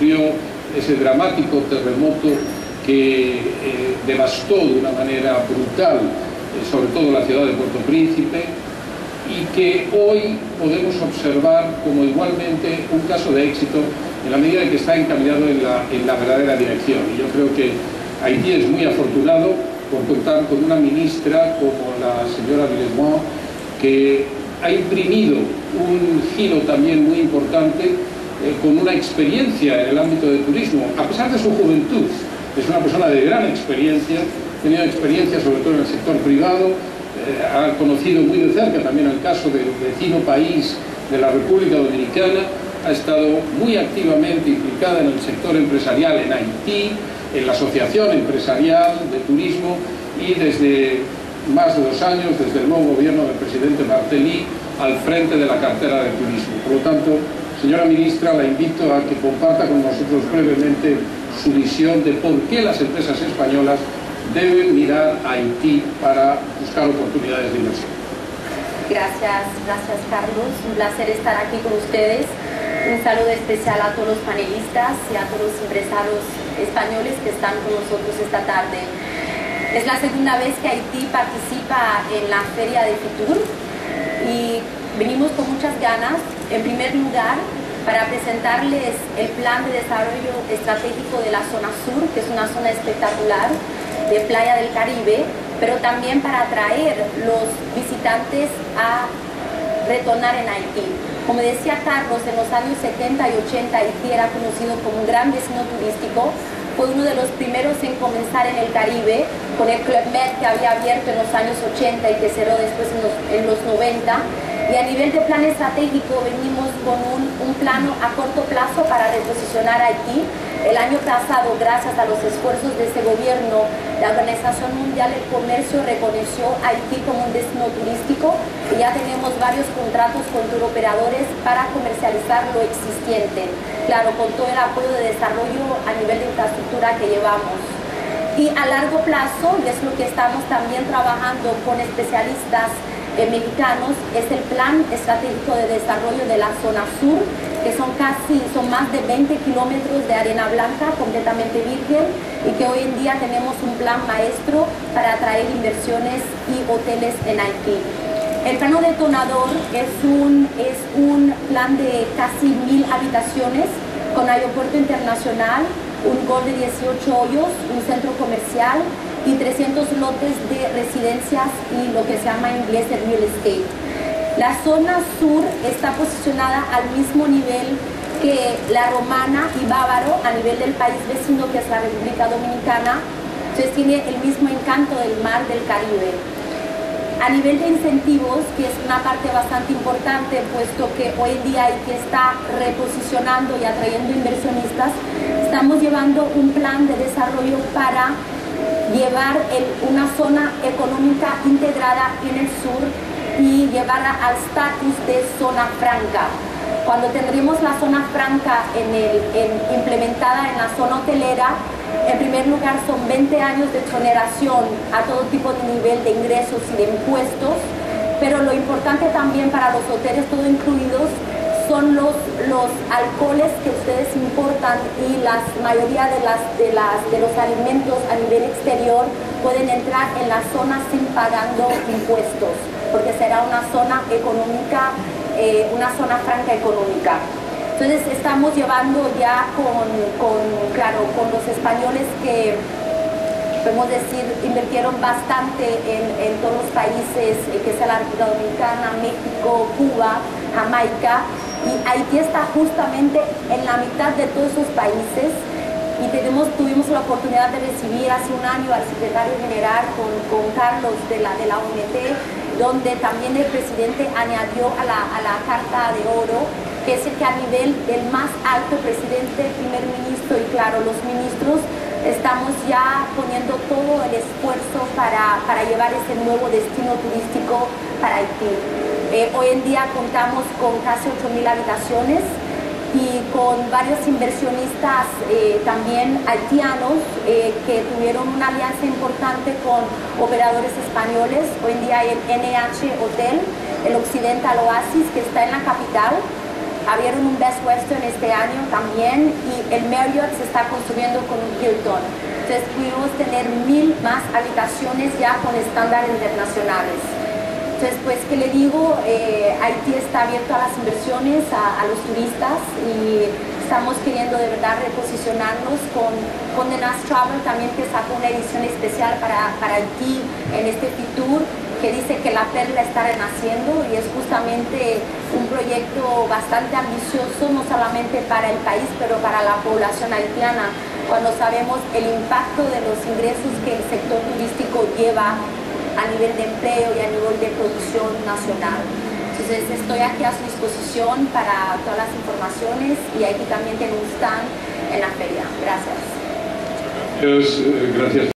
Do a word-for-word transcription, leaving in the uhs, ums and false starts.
sufrió ese dramático terremoto que eh, devastó de una manera brutal, eh, sobre todo la ciudad de Puerto Príncipe, y que hoy podemos observar como igualmente un caso de éxito en la medida en que está encaminado en la, en la verdadera dirección. Y yo creo que Haití es muy afortunado por contar con una ministra como la señora Villesmois, que ha imprimido un giro también muy importante, eh, con una experiencia en el ámbito del turismo, a pesar de su juventud. Es una persona de gran experiencia, ha tenido experiencia sobre todo en el sector privado, eh, ha conocido muy de cerca también el caso del vecino país de la República Dominicana, ha estado muy activamente implicada en el sector empresarial en Haití, en la Asociación Empresarial de Turismo, y desde más de dos años, desde el nuevo gobierno del presidente Martelly, al frente de la cartera de turismo. Por lo tanto, señora ministra, la invito a que comparta con nosotros brevemente su visión de por qué las empresas españolas deben mirar a Haití para buscar oportunidades de inversión. Gracias, gracias Carlos. Un placer estar aquí con ustedes. Un saludo especial a todos los panelistas y a todos los empresarios españoles que están con nosotros esta tarde. Es la segunda vez que Haití participa en la Feria de Fitur y venimos con muchas ganas, en primer lugar, para presentarles el plan de desarrollo estratégico de la zona sur, que es una zona espectacular de playa del Caribe, pero también para atraer los visitantes a retornar en Haití. Como decía Carlos, en los años setenta y ochenta Haití era conocido como un gran vecino turístico. Fue uno de los primeros en comenzar en el Caribe, con el Club Med que había abierto en los años ochenta y que cerró después en los, en los noventa. Y a nivel de plan estratégico venimos con un, un plano a corto plazo para reposicionar a Haití. El año pasado, gracias a los esfuerzos de este gobierno, la Organización Mundial del Comercio reconoció a Haití como un destino turístico y ya tenemos varios contratos con turoperadores para comercializar lo existente. Claro, con todo el apoyo de desarrollo a nivel de infraestructura que llevamos. Y a largo plazo, y es lo que estamos también trabajando con especialistas eh, mexicanos, es el Plan Estratégico de Desarrollo de la Zona Sur, que son casi, son más de veinte kilómetros de arena blanca completamente virgen y que hoy en día tenemos un plan maestro para atraer inversiones y hoteles en Haití. El plano detonador es un, es un plan de casi mil habitaciones con aeropuerto internacional, un gol de dieciocho hoyos, un centro comercial y trescientos lotes de residencias y lo que se llama en inglés el real estate. La zona sur está posicionada al mismo nivel que la Romana y Bávaro a nivel del país vecino, que es la República Dominicana. Entonces tiene el mismo encanto del mar del Caribe. A nivel de incentivos, que es una parte bastante importante, puesto que hoy en día Haití está reposicionando y atrayendo inversionistas, estamos llevando un plan de desarrollo para llevar el, una zona económica integrada en el sur y llevarla al estatus de zona franca. Cuando tendremos la zona franca en el, en, implementada en la zona hotelera, en primer lugar son veinte años de exoneración a todo tipo de nivel de ingresos y de impuestos, pero lo importante también para los hoteles, todo incluidos, son los, los alcoholes que ustedes importan y la mayoría de, las, de, las, de los alimentos a nivel exterior pueden entrar en la zona sin pagando impuestos, porque será una zona económica, eh, una zona franca económica. Entonces estamos llevando ya con, con, claro, con los españoles que, podemos decir, invirtieron bastante en, en todos los países, eh, que es la República Dominicana, México, Cuba, Jamaica, y Haití está justamente en la mitad de todos esos países. Y tenemos, tuvimos la oportunidad de recibir hace un año al secretario general con, con Carlos de la, de la O M T, donde también el presidente añadió a la, a la Carta de Oro, que es el que a nivel del más alto presidente, primer ministro y claro, los ministros, estamos ya poniendo todo el esfuerzo para, para llevar ese nuevo destino turístico para Haití. Eh, hoy en día contamos con casi ocho mil habitaciones y con varios inversionistas eh, también haitianos eh, que tuvieron una alianza importante con operadores españoles. Hoy en día hay el N H Hotel, el Occidental Oasis, que está en la capital, abrieron un Best Western este año también y el Marriott se está construyendo con un Hilton. Entonces pudimos tener mil más habitaciones ya con estándares internacionales. Entonces, pues, ¿qué le digo? Eh, Haití está abierto a las inversiones, a, a los turistas y estamos queriendo de verdad reposicionarnos con, con The Nas Travel también, que sacó una edición especial para, para Haití en este Fitur, que dice que la perla está renaciendo y es justamente un proyecto bastante ambicioso, no solamente para el país, pero para la población haitiana, cuando sabemos el impacto de los ingresos que el sector turístico lleva a nivel de empleo y a nivel de producción nacional. Entonces estoy aquí a su disposición para todas las informaciones y aquí también tengo un stand en la feria. Gracias. Gracias. gracias.